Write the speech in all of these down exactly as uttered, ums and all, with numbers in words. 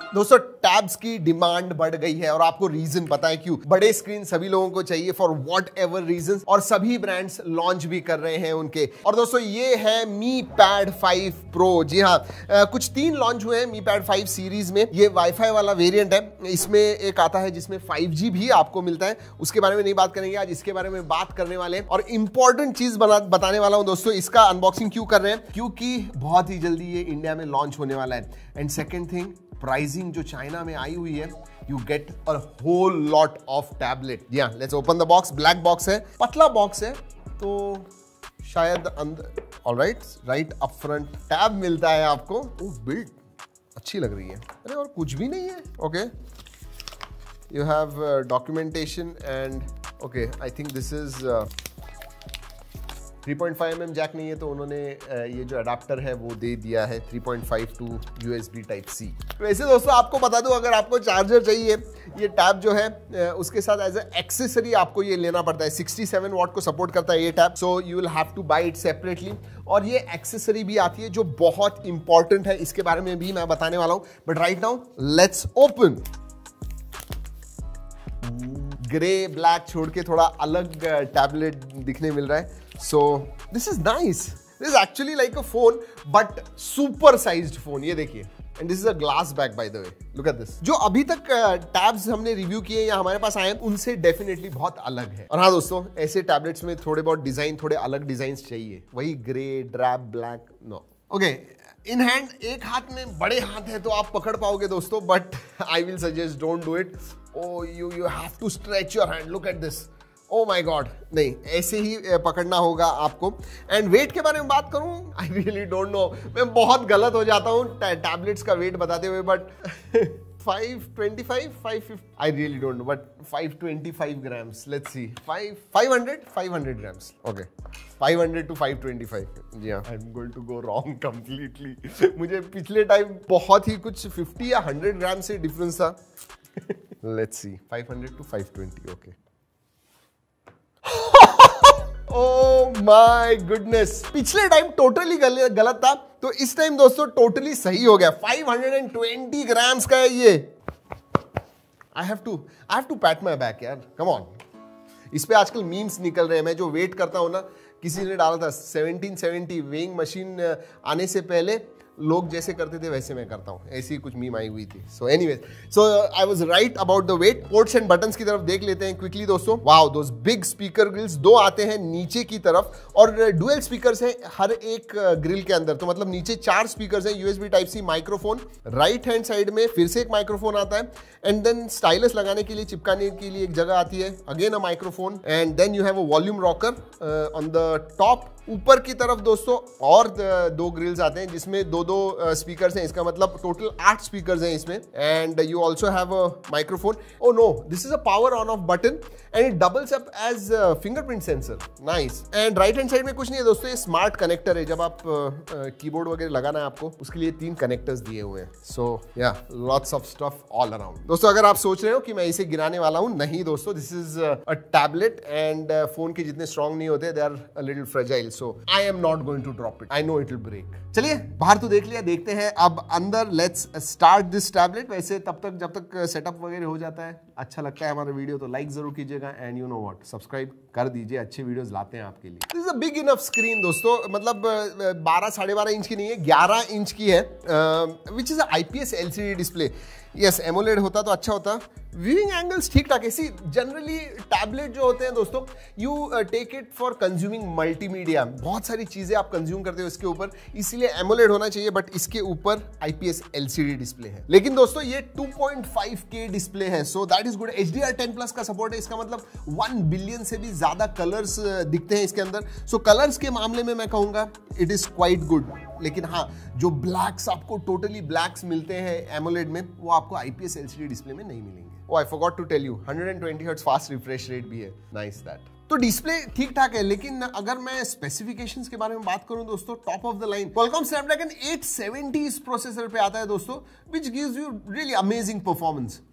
दोस्तों टैब्स की डिमांड बढ़ गई है और आपको रीजन पता है क्यों। बड़े स्क्रीन सभी लोगों को चाहिए फॉर व्हाट एवर रीजन, और सभी ब्रांड्स लॉन्च भी कर रहे हैं उनके। और दोस्तों ये है मी पैड फाइव प्रो। जी हाँ, आ, कुछ तीन लॉन्च हुए हैं मी पैड फाइव सीरीज में। ये वाईफाई वाला वेरिएंट है, इसमें एक आता है जिसमें फाइव जी भी आपको मिलता है। उसके बारे में नहीं बात करेंगे आज, इसके बारे में बात करने वाले हैं। और इंपॉर्टेंट चीज बना बताने वाला हूं दोस्तों, इसका अनबॉक्सिंग क्यों कर रहे हैं, क्योंकि बहुत ही जल्दी ये इंडिया में लॉन्च होने वाला है। एंड सेकेंड थिंग, प्राइसिंग जो चाइना में आई हुई है, you get a whole lot of tablet. या let's open the box. Black box है, पतला बॉक्स है, तो शायद अंदर alright right up front tab मिलता है आपको। ओह बिल्ड अच्छी लग रही है। अरे और कुछ भी नहीं है। Okay, you have documentation and okay I think this is three point five M M jack नहीं है, तो उन्होंने ये जो अडाप्टर है वो दे दिया है three point five to USB type C. वैसे दोस्तों आपको बता दूं, अगर आपको चार्जर चाहिए, ये टैब जो है उसके साथ एज ए एक्सेसरी आपको ये लेना पड़ता है। सिक्सटी सेवन वॉट को सपोर्ट करता है ये tab, so you will have to buy it separately. और ये एक्सेसरी भी आती है जो बहुत इंपॉर्टेंट है, इसके बारे में भी मैं बताने वाला हूं। But right now let's open. Grey black छोड़ के थोड़ा अलग टैबलेट दिखने मिल रहा है। So this is nice. This is actually like a phone, but super sized phone. ये देखिए, and this is a glass back by the way. Look at this. जो अभी तक टैब्स हमने रिव्यू किए या हमारे पास आए हैं, उनसे डेफिनेटली बहुत अलग है। और हाँ दोस्तों, ऐसे टैबलेट्स में थोड़े बहुत डिजाइन, थोड़े अलग डिजाइन चाहिए। वही grey drape black no. Okay, in hand, एक हाथ में बड़े हाथ है तो आप पकड़ पाओगे दोस्तों, but I will suggest don't do it. Oh you you have to stretch your hand. Look at this. Oh my god, नहीं ऐसे ही पकड़ना होगा आपको। एंड वेट के बारे में बात करूं, आई रियली डोंट नो, मैं बहुत गलत हो जाता हूं टैबलेट्स का वेट बताते हुए, but five twenty five, five fifty, I really don't know, but five twenty five grams. Let's see, five five hundred five hundred grams. Okay, five hundred to five twenty five. जी हाँ, I am going to go wrong completely. मुझे पिछले time बहुत ही कुछ fifty या hundred gram से difference था। Let's see, five hundred to five twenty. Okay, oh my goodness, पिछले टाइम टोटली गलत था, तो इस टाइम दोस्तों टोटली सही हो गया। फाइव हंड्रेड ट्वेंटी ग्राम्स का है ये। I have to I have to pat my back यार, कम ऑन। इस पे आजकल मीम्स निकल रहे हैं। मैं जो वेट करता हूं ना, किसी ने डाला था सेवनटीन सेवेंटी, वेइंग मशीन आने से पहले लोग जैसे करते थे वैसे मैं करता हूं। ऐसी कुछ मीम आई हुई थी। So anyways, so I was right about the weight. Ports and buttons की तरफ देख लेते हैं क्विकली दोस्तों। Wow, those big speaker grills दो आते हैं नीचे की तरफ, और डुअल स्पीकर्स हैं हर एक ग्रिल के अंदर। तो मतलब नीचे चार स्पीकर्स हैं, USB type C microphone. Right hand side में फिर से एक माइक्रोफोन आता है, एंड देन स्टाइलस लगाने के लिए, चिपकाने के लिए एक जगह आती है, again a microphone. And then you have a volume rocker on the top. ऊपर की तरफ दोस्तों और दो ग्रिल्स आते हैं जिसमें दो दो स्पीकर्स हैं। इसका मतलब टोटल आठ स्पीकर्स हैं इसमें। And you also have a microphone. Oh no, this is a power on off button and it doubles up as fingerprint sensor. Nice. And right hand side में कुछ नहीं है दोस्तों, ये स्मार्ट कनेक्टर है। जब आप कीबोर्ड uh, वगैरह लगाना है आपको, उसके लिए तीन कनेक्टर्स दिए हुए हैं। So yeah, lots of stuff all around. दोस्तों अगर आप सोच रहे हो कि मैं इसे गिराने वाला हूं, नहीं दोस्तों, this is a tablet and phone के जितने स्ट्रॉन्ग नहीं होते, they are a little fragile. So I am not going to drop it. I know it will break. चलिए, बाहर तो देख लिया, देखते हैं अब अंदर। Let's start this tablet. वैसे तब तक, जब तक सेटअप वगैरह हो जाता है, अच्छा लगता है हमारा वीडियो, तो लाइक जरूर कीजिएगा। And you know what, subscribe कर दीजिए, अच्छे वीडियोस लाते हैं आपके लिए। This is a big enough screen दोस्तों, मतलब बारह साढ़े बारह इंच की नहीं है, ग्यारह इंच की है, which is IPS LCD display. Yes, AMOLED होता तो अच्छा होता। व्यूइंग एंगल्स ठीक ठाक है। सी, जनरली टैबलेट जो होते हैं दोस्तों, you take it for consuming multimedia. बहुत सारी चीजें आप कंज्यूम करते हो इसके ऊपर, इसीलिए एमोलेड होना चाहिए, बट इसके ऊपर आईपीएस एलसीडी डिस्प्ले है। लेकिन दोस्तों ये टू पॉइंट फाइव के डिस्प्ले है, so that is good. H D R ten plus का सपोर्ट है, इसका मतलब वन बिलियन से भी ज्यादा कलर्स दिखते हैं इसके अंदर। सो so, कलर्स के मामले में मैं कहूंगा इट इज क्वाइट गुड। लेकिन हाँ, जो ब्लैक्स आपको टोटली ब्लैक्स मिलते हैं एमोलेड में, वो आपको आईपीएस एलसीडी डिस्प्ले में नहीं मिलेंगे। Oh, I forgot to tell you, one hundred twenty hertz fast refresh rate भी है। Nice that. तो डिस्प्ले ठीक ठाक है, लेकिन अगर मैं स्पेसिफिकेशंस के बारे में बात करूं दोस्तों, top of the line Qualcomm Snapdragon eight seventy इस प्रोसेसर पे आता है दोस्तों, which gives you really amazing performance.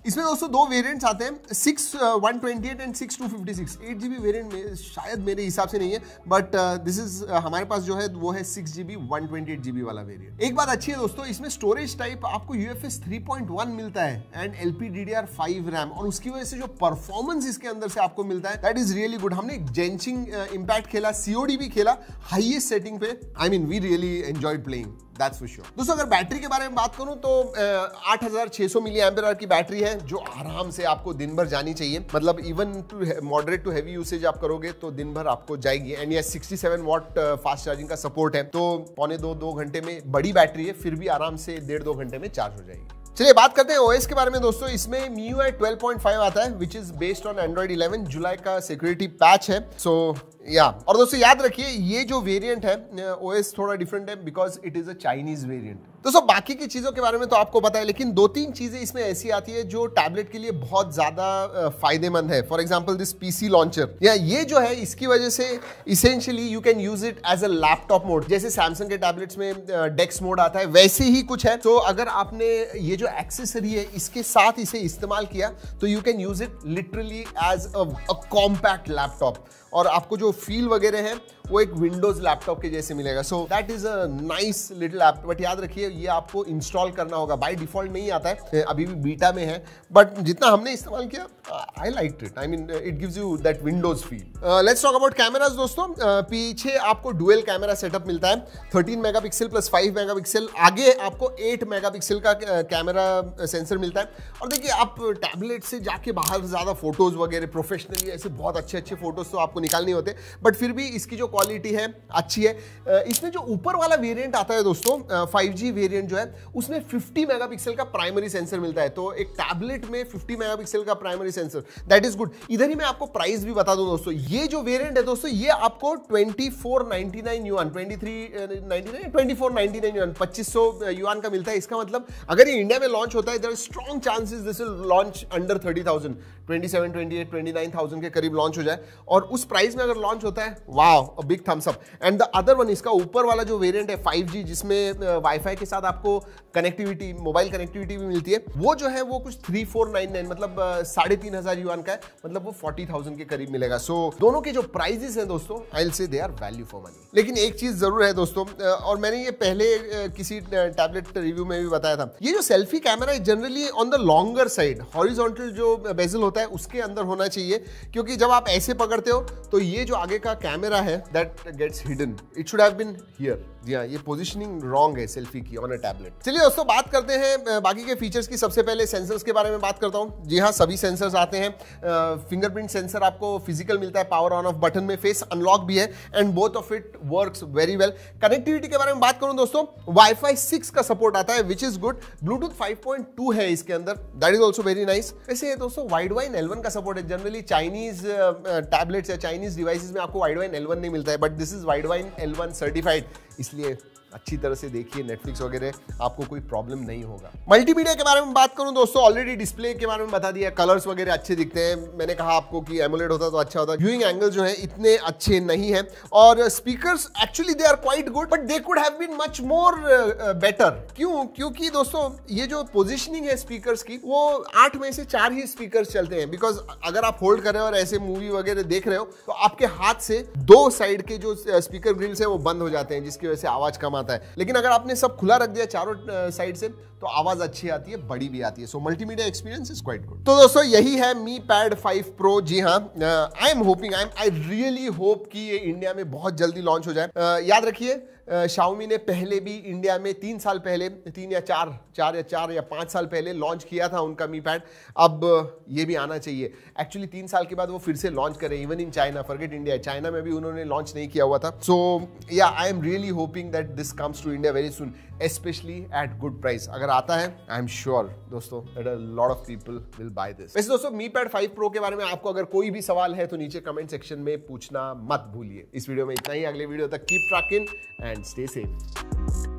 इसमें दोस्तों दो वेरिएंट्स आते हैं, six one twenty eight and six two fifty six. Eight GB variant में शायद मेरे हिसाब से नहीं है, बट दिस इज हमारे पास जो है वो है six GB one twenty eight GB वाला वेरिएंट। एक बात अच्छी है दोस्तों, इसमें स्टोरेज टाइप आपको यूएफएस थ्री पॉइंट वन मिलता है एंड एलपीडीडीआर फाइव रैम, और उसकी वजह से जो परफॉर्मेंस इसके अंदर से आपको मिलता है दैट इज रियली गुड। हमने जेंचिंग इम्पैक्ट खेला, सीओडी भी खेला हाईएस्ट सेटिंग पे। I mean we really enjoyed playing, that's for sure. दोस्तों अगर बैटरी के बारे में बात करूं तो आठ हज़ार छह सौ मिली एम्पियर आवर की बैटरी है, जो आराम से आपको दिन भर जानी चाहिए। मतलब even to moderate to heavy usage आप करोगे तो दिन भर आपको जाएगी। एंड ये sixty seven watt fast charging का सपोर्ट है, तो पौने दो दो घंटे में, बड़ी बैटरी है फिर भी आराम से डेढ़ दो घंटे में चार्ज हो जाएगी। चलिए बात करते हैं ओएस के बारे में दोस्तों। इसमें M I U I twelve point five आता है which is based on Android eleven. जुलाई का सिक्योरिटी पैच है, सो या और दोस्तों याद रखिए ये जो वेरिएंट है ओएस थोड़ा डिफरेंट है because it is a Chinese variant. दोस्तों बाकी की चीजों के बारे में तो आपको पता है, लेकिन दो तीन चीजें इसमें ऐसी आती है जो टैबलेट के लिए बहुत ज्यादा फायदेमंद है। For example this PC launcher, या ये जो है इसकी वजह से essentially you can use it as a laptop mode. जैसे सैमसंग के टैबलेट्स में डेस्क मोड आता है वैसे ही कुछ है। तो अगर आपने ये जो एक्सेसरी है इसके साथ इसे इस्तेमाल किया तो you can use it literally as a compact laptop, और आपको जो फील वगैरह है वो एक विंडोज लैपटॉप के जैसे मिलेगा। So that is a nice little app. But याद रखिए ये आपको इंस्टॉल करना होगा, बाय डिफॉल्ट नहीं आता है, अभी भी बीटा में है, बट जितना हमने इस्तेमाल किया I liked it. I mean it gives you that Windows feel. Let's talk about cameras दोस्तों। uh, पीछे आपको डुअल कैमरा सेटअप मिलता है, thirteen megapixel plus five megapixel. आगे आपको एट मेगापिक्सल का कैमरा सेंसर मिलता है। और देखिए आप टैबलेट से जाके बाहर ज्यादा फोटोज वगैरह प्रोफेशनली ऐसे बहुत अच्छे अच्छे फोटोज तो आपको निकालने होते, बट फिर भी इसकी जो क्वालिटी है अच्छी है। इसमें जो ऊपर वाला वेरिएंट आता है दोस्तों फाइव जी वेरिएंट जो है उसमें फिफ्टी मेगापिक्सल का प्राइमरी सेंसर मिलता है। तो एक टैबलेट में फिफ्टी मेगापिक्सल का primary sensor, that is good. इधर ही मैं आपको प्राइस भी बता दूं दोस्तों, ये जो वेरिएंट है दोस्तों ये आपको twenty four ninety nine yuan, twenty three ninety nine, twenty four ninety nine yuan, पच्चीस सौ युआन का मिलता है। इसका मतलब अगर ये इंडिया में लॉन्च होता है, there are strong chances this will launch under thirty thousand, twenty seven, twenty eight, twenty nine thousand के करीब लॉन्च हो जाए, और उस प्राइस में अगर लॉन्च होता है, wow, a big thumbs up. And the other one, इसका ऊपर वाला जो वेरिएंट है फाइव जी जिसमें वाईफाई के साथ आपको कनेक्टिविटी, मोबाइल कनेक्टिविटी भी मिलती है, वो जो है वो कुछ थ्री फोर नाइन नाइन मतलब साढ़े तीन हजार युआन का है, मतलब वो फोर्टी थाउजेंड के करीब मिलेगा। सो so, दोनों के जो प्राइजेस हैं दोस्तों I will say they are value for money. लेकिन एक चीज जरूर है दोस्तों, और मैंने ये पहले किसी टैबलेट रिव्यू में भी बताया था, ये जो सेल्फी कैमरा है generally on the longer side, horizontal जो बेजल होता है उसके अंदर होना चाहिए, क्योंकि जब आप ऐसे पकड़ते हो तो ये जो आगे का कैमरा है that gets hidden, it should have been here. जी हाँ, ये पोजीशनिंग रॉन्ग है सेल्फी की ऑन अ टैबलेट। चलिए दोस्तों बात करते हैं बाकी के फीचर्स की। सबसे पहले सेंसर्स के बारे में बात करता हूं। जी हाँ, सभी सेंसर्स आते हैं। फिंगरप्रिंट सेंसर आपको फिजिकल मिलता है, पावर ऑन ऑफ बटन में, फेस अनलॉक भी है, and both of it works very well. Connectivity के बारे में बात करूं दोस्तों, वाईफाई सिक्स का सपोर्ट आता है which is good. Bluetooth five point two है इसके अंदर, that is also very nice. वैसे दोस्तों वाइड वाइन एल वन का सपोर्ट है। जनरली चाइनीज टैबलेट्स या चाइनीज डिवाइसेस में आपको वाइड वाइन एल वन नहीं मिलता है, but this is Widevine L one certified, इसलिए अच्छी तरह से देखिए नेटफ्लिक्स वगैरह, आपको कोई प्रॉब्लम नहीं होगा। मल्टीमीडिया के बारे में बात करूं दोस्तों, ऑलरेडी डिस्प्ले के बारे में बता दिया, कलर्स वगैरह अच्छे दिखते हैं। मैंने कहा आपको कि एमोलेड होता तो अच्छा होता। व्यूइंग एंगल जो है इतने अच्छे नहीं है, और speakers actually they are quite good, but they could have been much more better. क्यों? क्योंकि दोस्तों ये जो पोजिशनिंग है स्पीकर्स की, वो आठ में से चार ही स्पीकर्स चलते हैं, बिकॉज अगर आप होल्ड कर रहे हो और ऐसे मूवी वगैरह देख रहे हो तो आपके हाथ से दो साइड के जो स्पीकर ग्रिल्स है वो बंद हो जाते हैं, जिसकी वजह से आवाज कम आता है। लेकिन अगर आपने सब खुला रख दिया चारों साइड से तो आवाज अच्छी आती है, बड़ी भी आती है। So multimedia experience is quite good. तो दोस्तों यही है मी पैड फाइव प्रो। जी हाँ, I am hoping, I am I really hope कि ये इंडिया में बहुत जल्दी लॉन्च हो जाए। uh, याद रखिए शाओमी ने पहले भी इंडिया में तीन साल पहले, तीन या चार चार या चार या पाँच साल पहले लॉन्च किया था उनका मी पैड। अब ये भी आना चाहिए। एक्चुअली तीन साल के बाद वो फिर से लॉन्च करें, even in China, forget India, China में भी उन्होंने लॉन्च नहीं किया हुआ था। So yeah I am really hoping that this comes to India very soon, specially at good price. अगर आता है आई एम श्योर दोस्तों that a lot of people will buy this. वैसे दोस्तों मी पैड फाइव प्रो के बारे में आपको अगर कोई भी सवाल है तो नीचे कमेंट सेक्शन में पूछना मत भूलिए। इस वीडियो में इतना ही, अगले वीडियो तक keep tracking and stay safe.